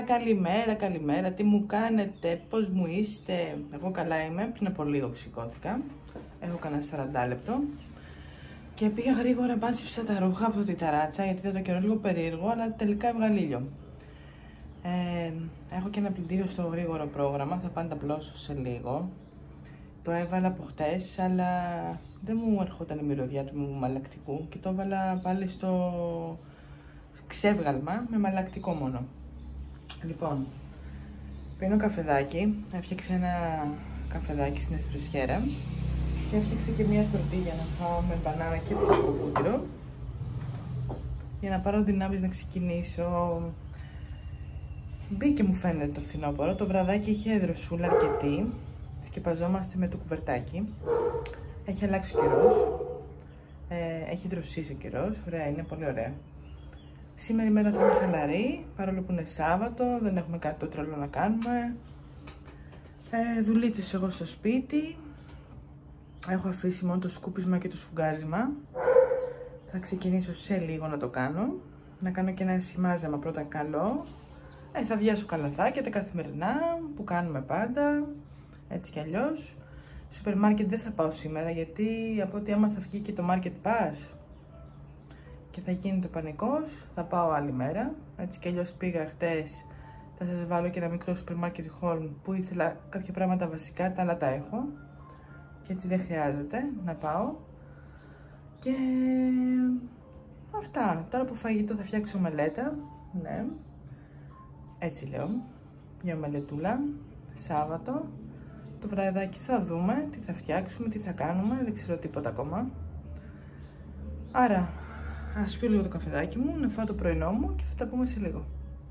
καλημέρα, καλημέρα. Τι μου κάνετε, πώς μου είστε? Εγώ καλά είμαι, πριν από λίγο σηκώθηκα. Έχω κανένα 40 λεπτό. Και πήγα γρήγορα, μάζεψα τα ρούχα από την ταράτσα, γιατί ήταν το καιρό λίγο περίεργο, αλλά τελικά έβγαλε ήλιο. Έχω και ένα πλυντήριο στο γρήγορο πρόγραμμα, θα πάνε τα πλώσω σε λίγο. Το έβαλα από χτες, αλλά δεν μου ερχόταν η μυρωδιά του μαλακτικού και το έβαλα πάλι στο ξέβγαλμα με μαλακτικό μόνο. Λοιπόν, πίνω καφεδάκι, έφτιαξα ένα καφεδάκι στην εσπρεσιέρα και έφτιαξα και μια τορτίγια να φάω με μπανάνα και φυστικό φούτυρο για να πάρω δυνάμεις να ξεκινήσω. Μπήκε μου φαίνεται το φθινόπωρο, το βραδάκι είχε δροσούλα αρκετή, σκεπαζόμαστε με το κουβερτάκι, έχει αλλάξει ο καιρός, έχει δροσίσει ο καιρός, ωραία είναι, πολύ ωραία. Σήμερα η μέρα θα είναι χαλαρή, παρόλο που είναι Σάββατο, δεν έχουμε κάτι το τρελό να κάνουμε. Δουλίτσες εγώ στο σπίτι, έχω αφήσει μόνο το σκούπισμα και το σφουγγάρισμα. Θα ξεκινήσω σε λίγο να το κάνω, να κάνω και ένα σημάζεμα πρώτα καλό. Θα διάσω καλαθάκια τα καθημερινά που κάνουμε πάντα, έτσι κι αλλιώς. Σούπερ μάρκετ δεν θα πάω σήμερα, γιατί από ό,τι άμα θα βγει και το Market Pass και θα γίνει το πανικός, θα πάω άλλη μέρα. Έτσι κι αλλιώς πήγα χτες, θα σας βάλω και ένα μικρό σούπερ μάρκετ haul που ήθελα κάποια πράγματα βασικά, τα άλλα τα έχω. Και έτσι δεν χρειάζεται να πάω. Και αυτά. Τώρα από φαγητό θα φτιάξω μελέτα, ναι. Έτσι λέω, μια μελετούλα, Σάββατο. Το βραδάκι θα δούμε τι θα φτιάξουμε, τι θα κάνουμε, δεν ξέρω τίποτα ακόμα. Άρα, ας πιω λίγο το καφεδάκι μου, να φάω το πρωινό μου και θα τα πούμε σε λίγο.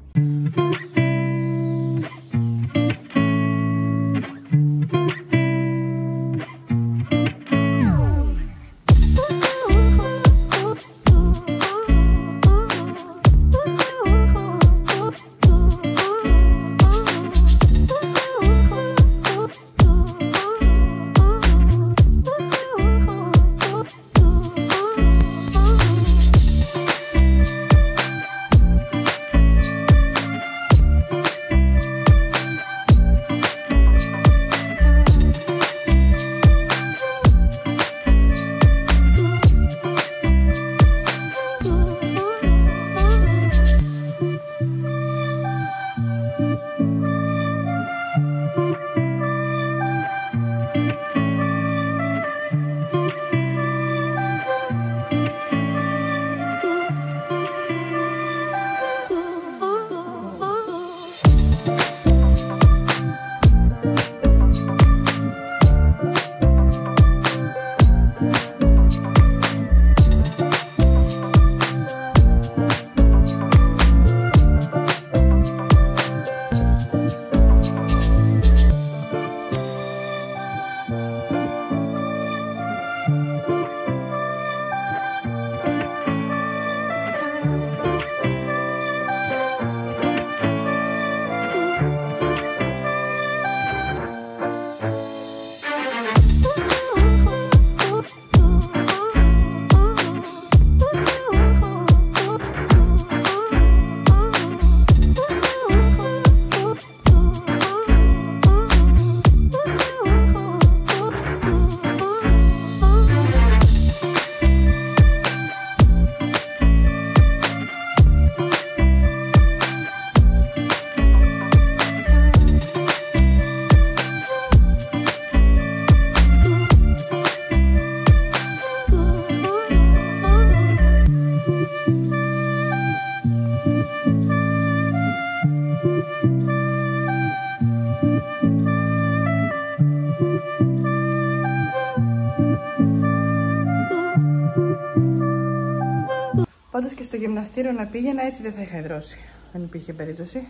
Πάντως και στο γυμναστήριο να πήγαινα, έτσι δεν θα είχα υδρώσει. Δεν υπήρχε περίπτωση.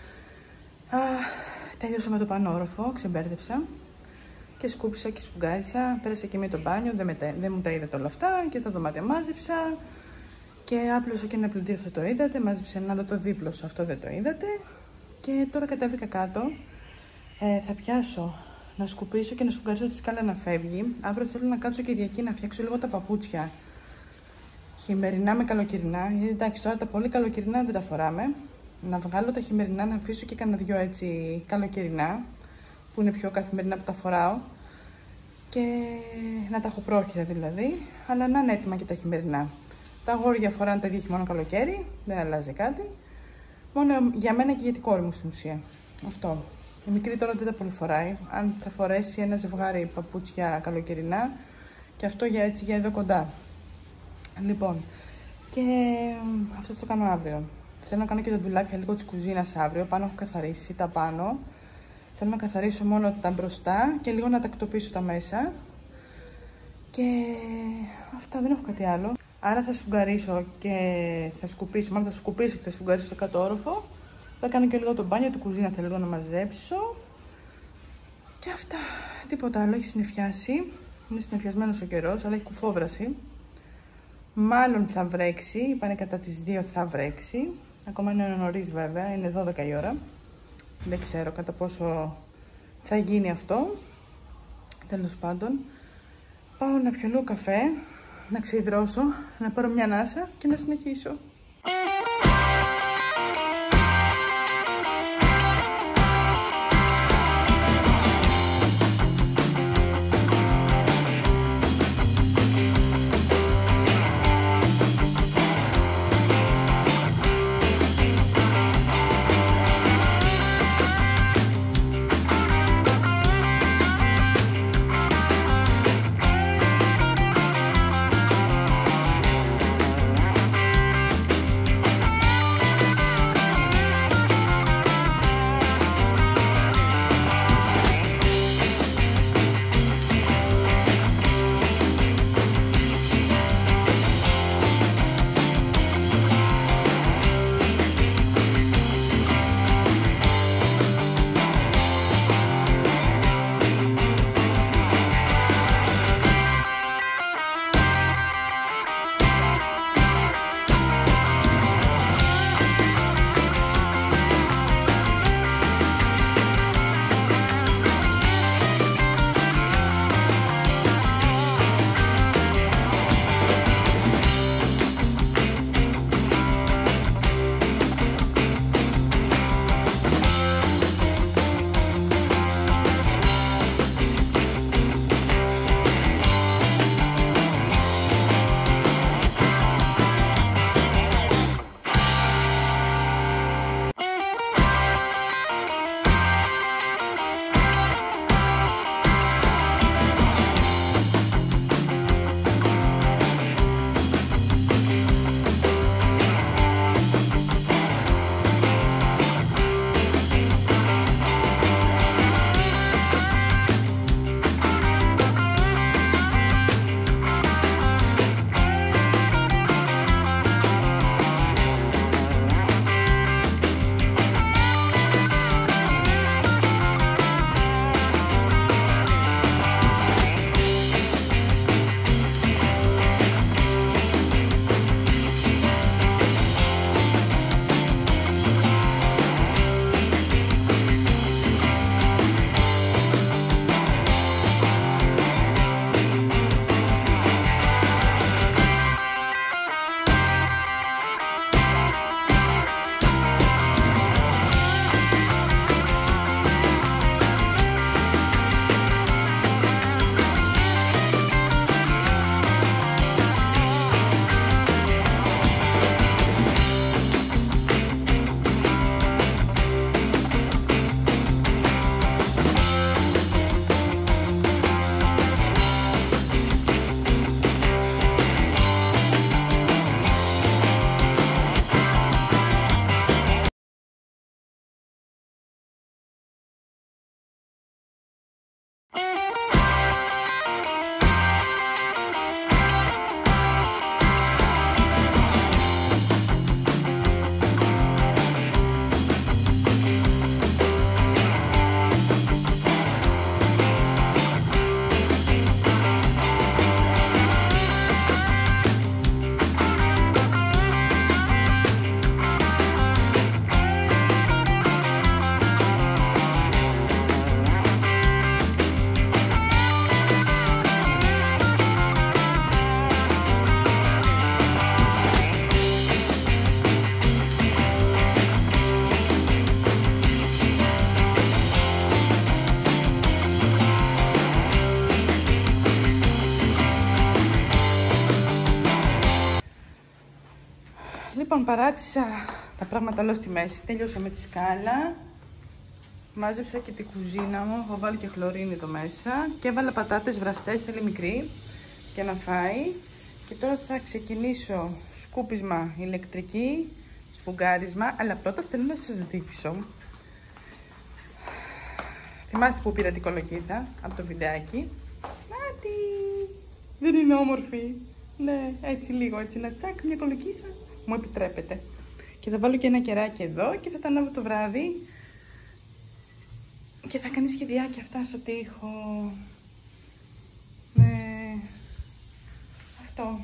Τέλειωσα με το πανόροφο, ξεμπέρδεψα και σκούπισα και σφουγγάρισα. Πέρασα και με το μπάνιο, δεν μου τα είδατε όλα αυτά και τα δωμάτια μάζεψα. Και άπλωσα και ένα πλυντήριο, αυτό το είδατε. Μάζεψα ένα άλλο το δίπλωσο, αυτό δεν το είδατε. Και τώρα κατέβηκα κάτω. Θα πιάσω να σκουπίσω και να σφουγγαρίσω τη σκάλα να φεύγει. Αύριο θέλω να κάτσω Κυριακή να φτιάξω λίγο τα παπούτσια. Χειμερινά με καλοκαιρινά. Γιατί εντάξει, τώρα τα πολύ καλοκαιρινά δεν τα φοράμε. να βγάλω τα χειμερινά, να αφήσω και κανένα δυο έτσι καλοκαιρινά, που είναι πιο καθημερινά που τα φοράω, και να τα έχω πρόχειρα δηλαδή, αλλά να είναι έτοιμα και τα χειμερινά. Τα αγόρια φοράνε τα ίδια χειμώνα καλοκαίρι, δεν αλλάζει κάτι. Μόνο για μένα και για την κόρη μου στην ουσία. Αυτό. Η μικρή τώρα δεν τα πολύ φοράει. Αν θα φορέσει ένα ζευγάρι παπούτσια καλοκαιρινά, και αυτό για εδώ κοντά. Λοιπόν, και αυτό θα το κάνω αύριο. Θέλω να κάνω και τα ντουλάπια λίγο της κουζίνας αύριο. Πάνω έχω καθαρίσει τα πάνω. Θέλω να καθαρίσω μόνο τα μπροστά και λίγο να τακτοποιήσω τα μέσα. Και αυτά, δεν έχω κάτι άλλο. Άρα θα σφουγγαρίσω και θα σκουπίσω. Μάλλον θα σκουπίσω και θα σφουγγαρίσω το κάτω όροφο. Θα κάνω και λίγο το μπάνιο, την κουζίνα θέλω λίγο να μαζέψω. Και αυτά. Τίποτα άλλο. Έχει συννεφιάσει. Είναι συννεφιασμένος ο καιρός, αλλά έχει κουφόβραση. Μάλλον θα βρέξει. Είπανε κατά τις 2 θα βρέξει. Ακόμα είναι νωρίς βέβαια. Είναι 12 η ώρα. Δεν ξέρω κατά πόσο θα γίνει αυτό. Τέλος πάντων. Πάω να πιω λίγο καφέ, να ξεϊδρώσω, να πάρω μια ανάσα και να συνεχίσω. Λοιπόν, παράτησα τα πράγματα όλα στη μέση. Τελειώσα με τη σκάλα. Μάζεψα και την κουζίνα μου. Έχω βάλει και χλωρίνη εδώ μέσα. Και έβαλα πατάτες βραστές, θέλει μικρή, για να φάει. Και τώρα θα ξεκινήσω σκούπισμα ηλεκτρική, σφουγγάρισμα. Αλλά πρώτα θέλω να σας δείξω. Θυμάστε που πήρα την κολοκύθα από το βιντεάκι. Νάτι! Δεν είναι όμορφη? Ναι, έτσι λίγο, έτσι να τσάκ μια κολοκύθα. Μου επιτρέπετε. Και θα βάλω και ένα κεράκι εδώ και θα τα ανάβω το βράδυ. Και θα κάνει σχεδιάκια αυτά στο τοίχο. Ναι. Αυτό.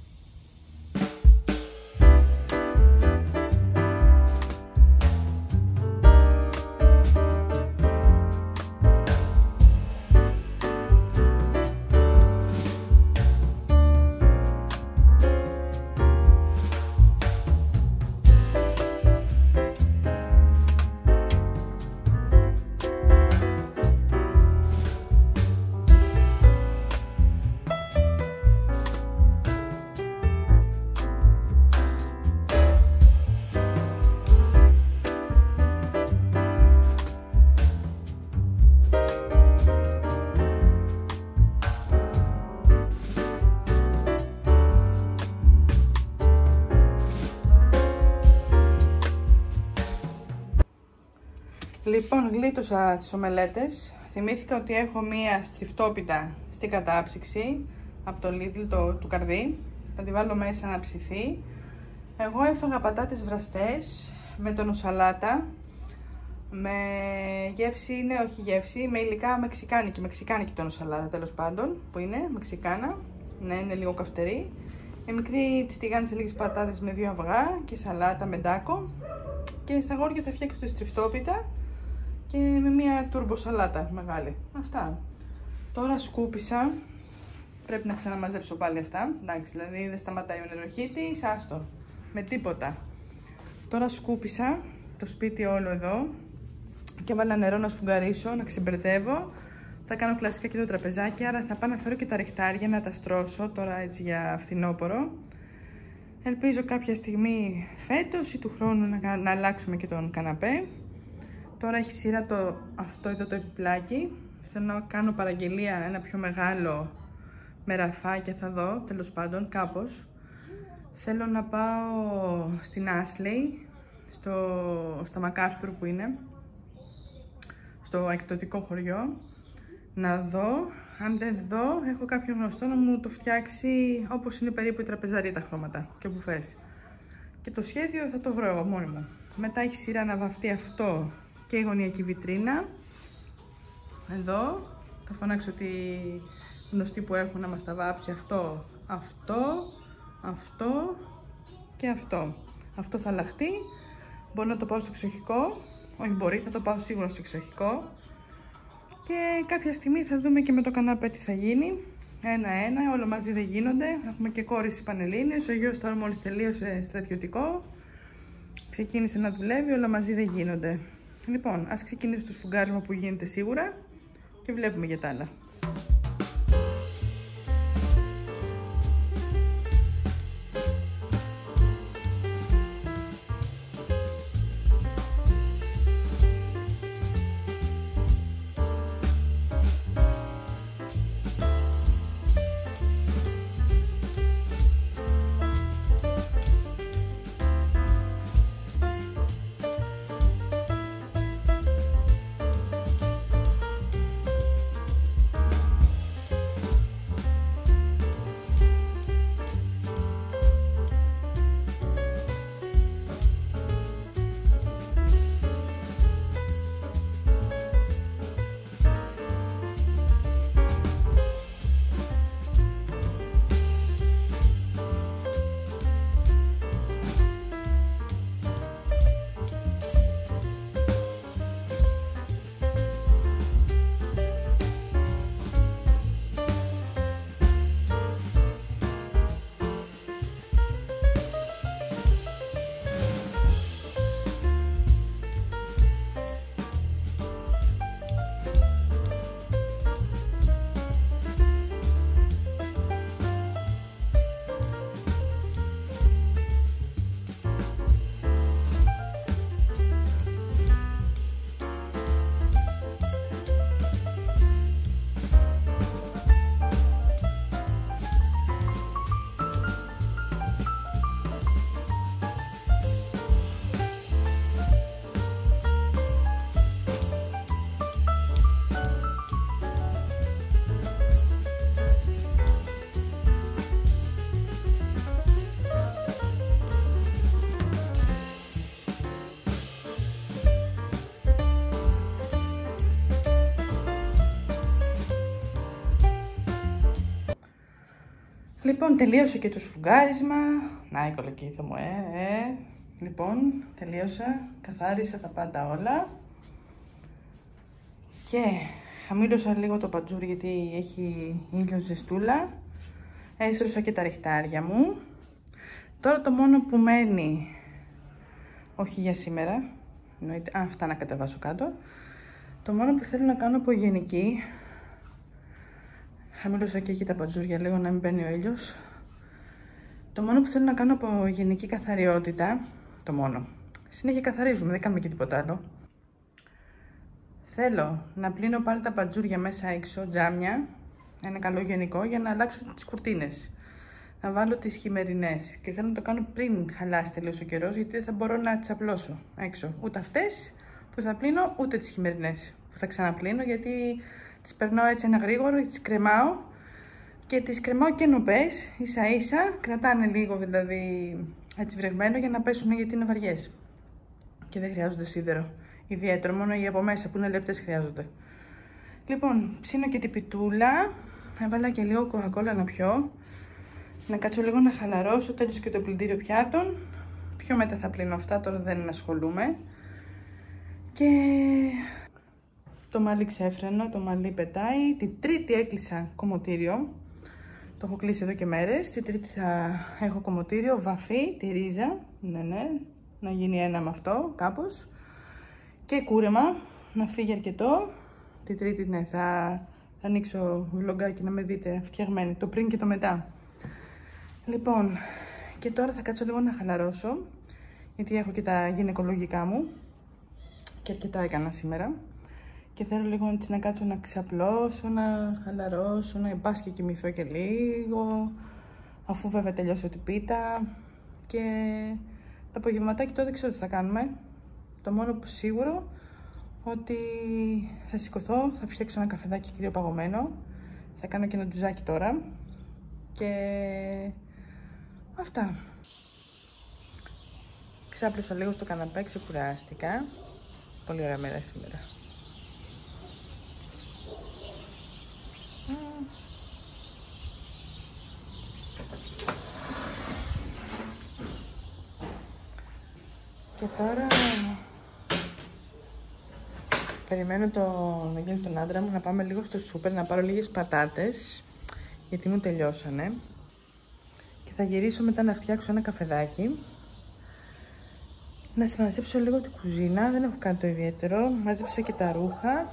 Λοιπόν, γλίτωσα τις ομελέτες. Θυμήθηκα ότι έχω μία στριφτόπιτα στην κατάψυξη από το Lidl του καρδί. Θα τη βάλω μέσα να ψηθεί. Εγώ έφαγα πατάτες βραστές με τονοσαλάτα. Με γεύση, ναι, όχι γεύση, με υλικά μεξικάνικη τονοσαλάτα τέλος πάντων, που είναι μεξικάνα. Ναι, είναι λίγο καυτερή. Η μικρή τη τηγάνισε λίγες πατάτες με 2 αυγά και σαλάτα με ντάκο. Και στα αγόρια θα φτιάξω τη στριφτόπιτα και με μια τούρμπο σαλάτα μεγάλη. Αυτά. Τώρα σκούπισα. Πρέπει να ξαναμαζέψω πάλι αυτά. Εντάξει, δηλαδή δεν σταματάει ο νεροχύτης, άστο. Με τίποτα. Τώρα σκούπισα το σπίτι όλο εδώ και έβαλα νερό να σφουγγαρίσω, να ξεμπερδεύω. Θα κάνω κλασικά και το τραπεζάκι, άρα θα πάω να φέρω και τα ρεχτάρια να τα στρώσω τώρα έτσι για φθινόπωρο. Ελπίζω κάποια στιγμή φέτος ή του χρόνου να αλλάξουμε και τον καναπέ. Τώρα έχει σειρά αυτό εδώ το επιπλάκι. Θέλω να κάνω παραγγελία ένα πιο μεγάλο με ραφάκια, θα δω τέλος πάντων κάπως. Θέλω να πάω στην Ashley, στα MacArthur που είναι, στο εκπτωτικό χωριό, να δω. Αν δεν δω, έχω κάποιον γνωστό να μου το φτιάξει όπως είναι περίπου η τραπεζαρία τα χρώματα και ο μπουφές. Και το σχέδιο θα το βρω εγώ μόνη μου. Μετά έχει σειρά να βαφτεί αυτό και η γωνιακή βιτρίνα. Εδώ θα φωνάξω τη γνωστή που έχω να μας τα βάψει αυτό, αυτό και αυτό. Αυτό θα αλλάχτεί. Μπορώ να το πάω στο εξοχικό. Όχι μπορεί, θα το πάω σίγουρα στο εξοχικό. Και κάποια στιγμή θα δούμε και με το καναπέ τι θα γίνει. Ένα-ένα, όλο μαζί δεν γίνονται. Έχουμε και κόρηση πανελλήνιες. Ο γιος τώρα μόλις τελείωσε στρατιωτικό. Ξεκίνησε να δουλεύει, όλα μαζί δεν γίνονται. Λοιπόν, ας ξεκινήσω το σφουγγάρισμα που γίνεται σίγουρα και βλέπουμε για τα άλλα. Λοιπόν, τελείωσε και το σφουγγάρισμα. Να, η κολοκύθο μου, Λοιπόν, τελείωσα, καθάρισα τα πάντα όλα. Και χαμήλωσα λίγο το πατζούρι γιατί έχει ήλιο ζεστούλα. Έστρωσα και τα ριχτάρια μου. Τώρα το μόνο που μένει, όχι για σήμερα, εννοείται, αυτά να κατεβάσω κάτω. Το μόνο που θέλω να κάνω από γενική, χαμήλωσα και εκεί τα πατζούρια λίγο να μην μπαίνει ο ήλιος. Το μόνο που θέλω να κάνω από γενική καθαριότητα, το μόνο, συνέχεια καθαρίζουμε, δεν κάνουμε και τίποτα άλλο. Θέλω να πλύνω πάλι τα πατζούρια μέσα έξω, τζάμια, ένα καλό γενικό, για να αλλάξω τις κουρτίνες. Να βάλω τις χειμερινές και θέλω να το κάνω πριν χαλάσει τελείως ο καιρός, γιατί δεν θα μπορώ να τις απλώσω έξω. Ούτε αυτές που θα πλύνω, ούτε τις χειμερινές που θα ξαναπλύνω, γιατί τις περνάω έτσι ένα γρήγορο, τις κρεμάω και τις κρεμάω και νοπές, ίσα ίσα, κρατάνε λίγο δηλαδή έτσι βρεγμένο για να πέσουν, γιατί είναι βαριές και δεν χρειάζονται σίδερο. Ιδιαίτερο, μόνο οι από μέσα που είναι λεπτές χρειάζονται. Λοιπόν, ψήνω και την πιτούλα. Έβαλα και λίγο κοκακόλα να πιω. Να κάτσω λίγο να χαλαρώσω. Τέλειωσε και το πλυντήριο πιάτων. Πιο μετά θα πλύνω αυτά, τώρα δεν ασχολούμαι. Και το μαλλί ξέφρενο, το μαλλί πετάει. Την Τρίτη έκλεισα κομμωτήριο. Το έχω κλείσει εδώ και μέρες. Την Τρίτη θα έχω κομμωτήριο, βαφή, τη ρίζα. Ναι, να γίνει ένα με αυτό κάπως. Και κούρεμα, να φύγει αρκετό. Την Τρίτη, ναι, θα ανοίξω βλογκάκι να με δείτε φτιαγμένη, το πριν και το μετά. Λοιπόν, και τώρα θα κάτσω λίγο να χαλαρώσω, γιατί έχω και τα γυναικολογικά μου και αρκετά έκανα σήμερα. Και θέλω λίγο έτσι να κάτσω να ξαπλώσω, να χαλαρώσω, να πας και κοιμηθώ και λίγο, αφού βέβαια τελειώσω την πίτα. Και το απογευματάκι τώρα δεν ξέρω τι θα κάνουμε. Το μόνο που σίγουρο ότι θα σηκωθώ, θα φτιάξω ένα καφεδάκι κρύο παγωμένο, θα κάνω και ένα ντουζάκι τώρα και αυτά. Ξάπλωσα λίγο στο καναπέ, ξεκουράστηκα. Πολύ ωραία μέρα σήμερα. Και τώρα περιμένω να γίνει τον άντρα μου να πάμε λίγο στο σούπερ, να πάρω λίγες πατάτες, γιατί μου τελειώσανε. Και θα γυρίσω μετά να φτιάξω ένα καφεδάκι. Να συμμαζέψω λίγο την κουζίνα, δεν έχω κάνει το ιδιαίτερο. Μάζεψα και τα ρούχα.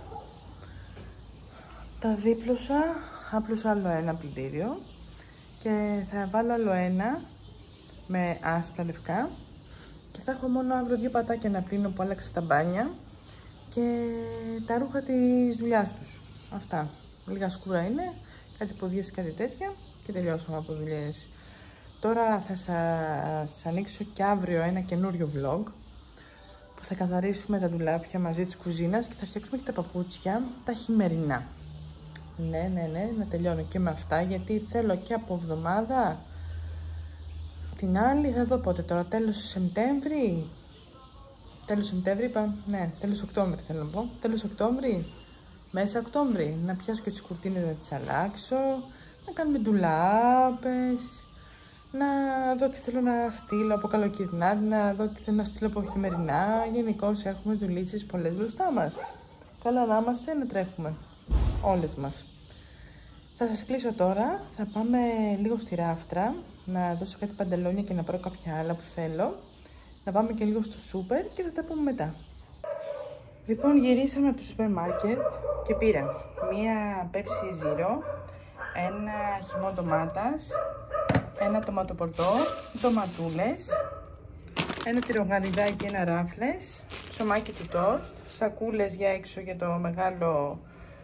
Τα δίπλωσα, άπλωσα άλλο ένα πλυντήριο. Και θα βάλω άλλο ένα με άσπρα λευκά. Και θα έχω μόνο αύριο 2 πατάκια να πλύνω που άλλαξα στα μπάνια. Και τα ρούχα της δουλειάς τους. Αυτά. Λίγα σκούρα είναι, κάτι ποδιές, κάτι τέτοια και τελειώσαμε από δουλειές. Τώρα θα σας ανοίξω και αύριο ένα καινούριο vlog που θα καθαρίσουμε τα ντουλάπια μαζί της κουζίνας και θα φτιάξουμε και τα παπούτσια, τα χειμερινά. Ναι, να τελειώνω και με αυτά, γιατί θέλω και από εβδομάδα την άλλη, θα δω πότε τώρα, τέλος Σεπτέμβρη. Τέλος Σεπτέμβρη είπα, ναι, τέλος Οκτώβρη θέλω να πω. Τέλος Οκτώβρη, μέσα Οκτώβρη, να πιάσω και τις κουρτίνες να τις αλλάξω, να κάνουμε ντουλάπες, να δω τι θέλω να στείλω από καλοκαιρινά, να δω τι θέλω να στείλω από χειμερινά. Γενικώς έχουμε δουλίτσες πολλές μπροστά μας. Καλά να είμαστε, να τρέχουμε, όλες μας. Θα σας κλείσω τώρα, θα πάμε λίγο στη ράφτρα, να δώσω κάτι παντελόνια και να πάρω κάποια άλλα που θέλω. Να πάμε και λίγο στο σούπερ και θα τα πούμε μετά. Λοιπόν, γυρίσαμε από το σούπερ μάρκετ και πήρα μία Pepsi Zero, ένα χυμό ντομάτας, ένα τοματοπορτό, ντοματούλες, ένα τυρογαριδάκι, ένα ράφλες, ψωμάκι του τόστ, σακούλες για έξω για το μεγάλο,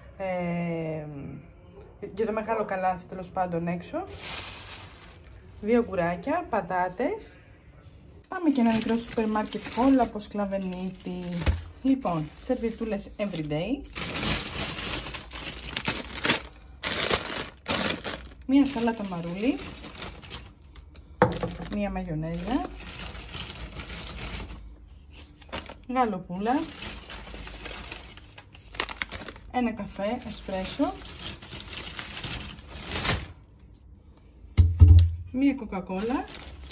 καλάθι τέλος πάντων έξω, 2 γκουράκια, πατάτες. Πάμε και ένα μικρό σούπερ μάρκετ όλα από σκλαβενίτη. Λοιπόν, σερβιτούλες everyday. Μία σαλάτα μαρούλι. Μία μαγιονέζα. Γαλοπούλα. Ένα καφέ εσπρέσο. μία κοκακόλα,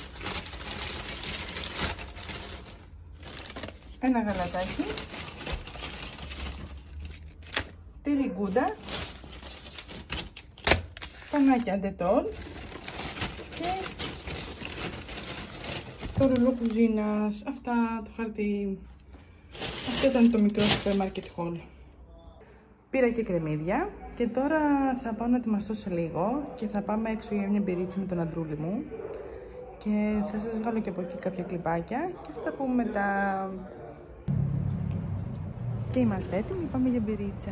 ένα γαλατάκι, τυρί γκούντα, πανάκια ντετόλ και το ρολό κουζίνας. Αυτά, το χαρτί. Αυτό ήταν το μικρό σούπερ μάρκετ haul. Πήρα και κρεμμύδια και τώρα θα πάω να ετοιμαστώ σε λίγο και θα πάμε έξω για μια μπυρίτσα με τον αντρούλη μου και θα σας βγάλω και από εκεί κάποια κλιπάκια και θα τα πούμε μετά. Και είμαστε έτοιμοι, πάμε για μπυρίτσα.